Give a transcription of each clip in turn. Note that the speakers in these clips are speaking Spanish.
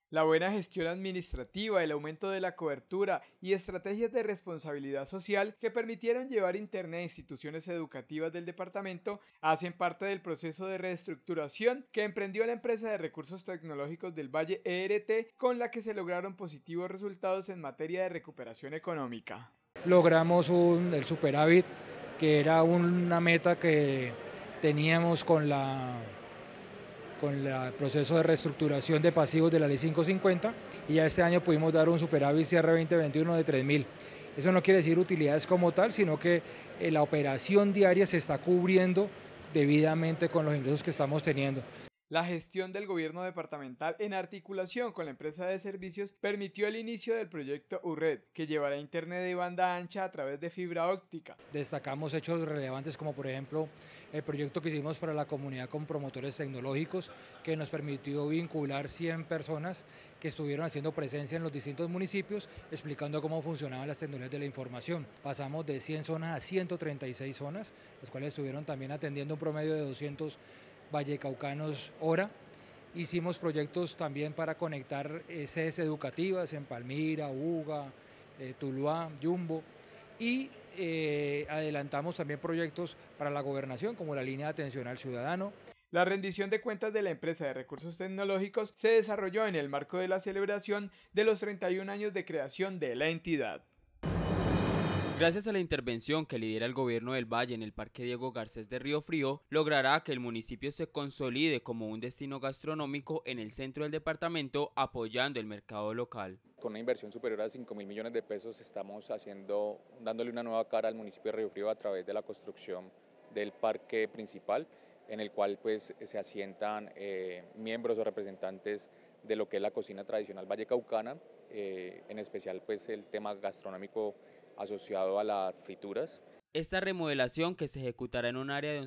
La buena gestión administrativa, el aumento de la cobertura y estrategias de responsabilidad social que permitieron llevar Internet a instituciones educativas del departamento hacen parte del proceso de reestructuración que emprendió la empresa de recursos tecnológicos del Valle ERT, con la que se lograron positivos resultados en materia de recuperación económica. Logramos el superávit, que era una meta que teníamos con el proceso de reestructuración de pasivos de la ley 550, y ya este año pudimos dar un superávit cierre 2021 de 3.000. Eso no quiere decir utilidades como tal, sino que la operación diaria se está cubriendo debidamente con los ingresos que estamos teniendo. La gestión del gobierno departamental en articulación con la empresa de servicios permitió el inicio del proyecto URED, que llevará internet de banda ancha a través de fibra óptica. Destacamos hechos relevantes como por ejemplo el proyecto que hicimos para la comunidad con promotores tecnológicos, que nos permitió vincular 100 personas que estuvieron haciendo presencia en los distintos municipios explicando cómo funcionaban las tecnologías de la información. Pasamos de 100 zonas a 136 zonas, las cuales estuvieron también atendiendo un promedio de 200 vallecaucanos hora. Hicimos proyectos también para conectar sedes educativas en Palmira, Uga, Tuluá, Yumbo, y adelantamos también proyectos para la gobernación como la línea de atención al ciudadano. La rendición de cuentas de la empresa de recursos tecnológicos se desarrolló en el marco de la celebración de los 31 años de creación de la entidad. Gracias a la intervención que lidera el gobierno del Valle en el Parque Diego Garcés de Río Frío, logrará que el municipio se consolide como un destino gastronómico en el centro del departamento, apoyando el mercado local. Con una inversión superior a 5.000 millones de pesos estamos dándole una nueva cara al municipio de Río Frío a través de la construcción del parque principal, en el cual pues se asientan miembros o representantes de lo que es la cocina tradicional vallecaucana, en especial pues el tema gastronómico asociado a las frituras. Esta remodelación, que se ejecutará en un área de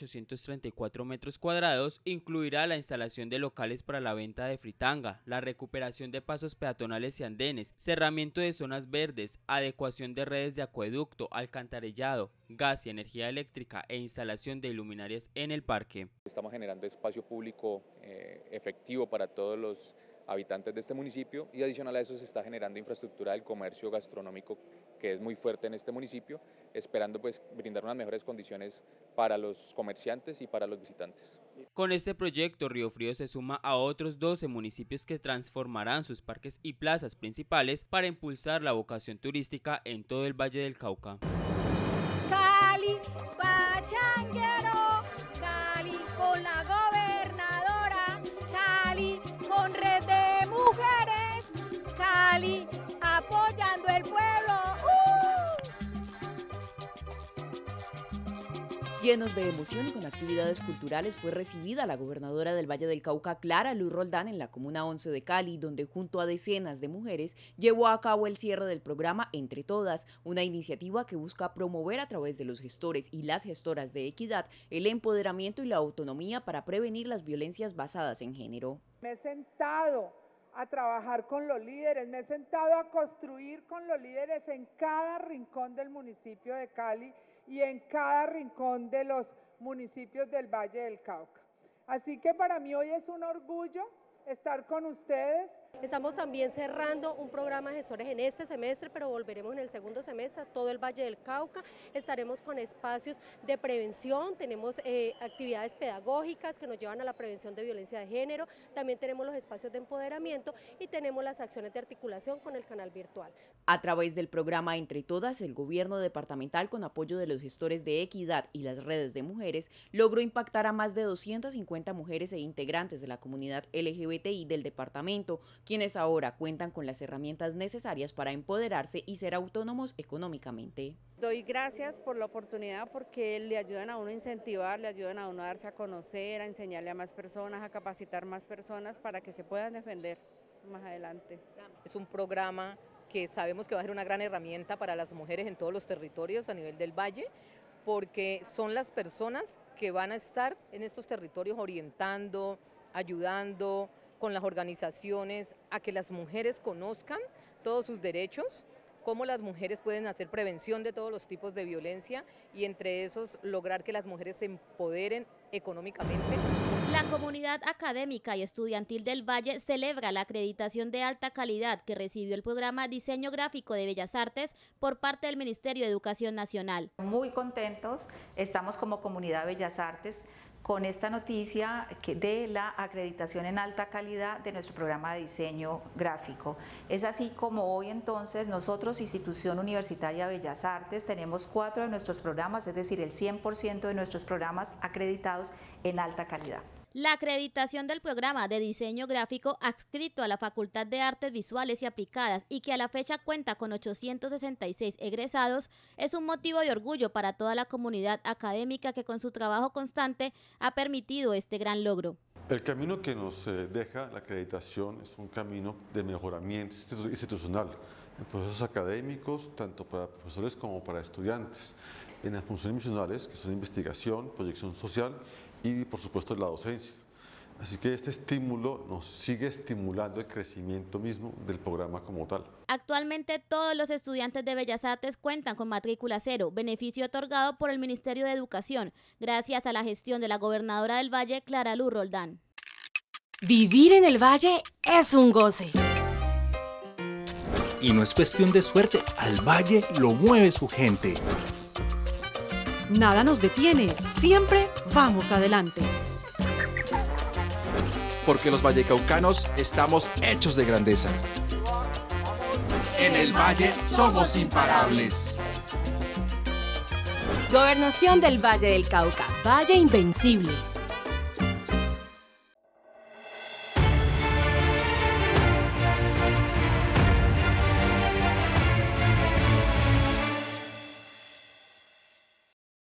11.834 metros cuadrados, incluirá la instalación de locales para la venta de fritanga, la recuperación de pasos peatonales y andenes, cerramiento de zonas verdes, adecuación de redes de acueducto, alcantarillado, gas y energía eléctrica e instalación de luminarias en el parque. Estamos generando espacio público efectivo para todos los habitantes de este municipio, y adicional a eso se está generando infraestructura del comercio gastronómico que es muy fuerte en este municipio, esperando pues brindar unas mejores condiciones para los comerciantes y para los visitantes. Con este proyecto, Río Frío se suma a otros 12 municipios que transformarán sus parques y plazas principales para impulsar la vocación turística en todo el Valle del Cauca. Cali, pachanguero, Cali con la gobernadora, Cali con red de mujeres, Cali apoyando el pueblo. Llenos de emoción y con actividades culturales fue recibida la gobernadora del Valle del Cauca, Clara Luz Roldán, en la Comuna 11 de Cali, donde junto a decenas de mujeres llevó a cabo el cierre del programa Entre Todas, una iniciativa que busca promover a través de los gestores y las gestoras de equidad el empoderamiento y la autonomía para prevenir las violencias basadas en género. Me he sentado a trabajar con los líderes, me he sentado a construir con los líderes en cada rincón del municipio de Cali y en cada rincón de los municipios del Valle del Cauca. Así que para mí hoy es un orgullo estar con ustedes. Estamos también cerrando un programa de gestores en este semestre, pero volveremos en el segundo semestre a todo el Valle del Cauca. Estaremos con espacios de prevención, tenemos actividades pedagógicas que nos llevan a la prevención de violencia de género, también tenemos los espacios de empoderamiento y tenemos las acciones de articulación con el canal virtual. A través del programa Entre Todas, el gobierno departamental, con apoyo de los gestores de equidad y las redes de mujeres, logró impactar a más de 250 mujeres e integrantes de la comunidad LGBTI del departamento, quienes ahora cuentan con las herramientas necesarias para empoderarse y ser autónomos económicamente. Doy gracias por la oportunidad porque le ayudan a uno a incentivar, le ayudan a uno a darse a conocer, a enseñarle a más personas, a capacitar más personas para que se puedan defender más adelante. Es un programa que sabemos que va a ser una gran herramienta para las mujeres en todos los territorios a nivel del Valle, porque son las personas que van a estar en estos territorios orientando, ayudando con las organizaciones a que las mujeres conozcan todos sus derechos, cómo las mujeres pueden hacer prevención de todos los tipos de violencia y entre esos lograr que las mujeres se empoderen económicamente. La comunidad académica y estudiantil del Valle celebra la acreditación de alta calidad que recibió el programa Diseño Gráfico de Bellas Artes por parte del Ministerio de Educación Nacional. Muy contentos, estamos como comunidad Bellas Artes con esta noticia de la acreditación en alta calidad de nuestro programa de diseño gráfico. Es así como hoy entonces nosotros, Institución Universitaria Bellas Artes, tenemos 4 de nuestros programas, es decir, el 100% de nuestros programas acreditados en alta calidad. La acreditación del programa de diseño gráfico adscrito a la Facultad de Artes Visuales y Aplicadas y que a la fecha cuenta con 866 egresados es un motivo de orgullo para toda la comunidad académica que con su trabajo constante ha permitido este gran logro. El camino que nos deja la acreditación es un camino de mejoramiento institucional en procesos académicos, tanto para profesores como para estudiantes, en las funciones misionales que son investigación, proyección social y por supuesto la docencia. Así que este estímulo nos sigue estimulando el crecimiento mismo del programa como tal. Actualmente todos los estudiantes de Bellas Artes cuentan con matrícula cero, beneficio otorgado por el Ministerio de Educación, gracias a la gestión de la gobernadora del Valle, Clara Luz Roldán. Vivir en el Valle es un goce. Y no es cuestión de suerte, al Valle lo mueve su gente. Nada nos detiene, siempre vamos adelante. Porque los vallecaucanos estamos hechos de grandeza. En el Valle somos imparables. Gobernación del Valle del Cauca, Valle Invencible.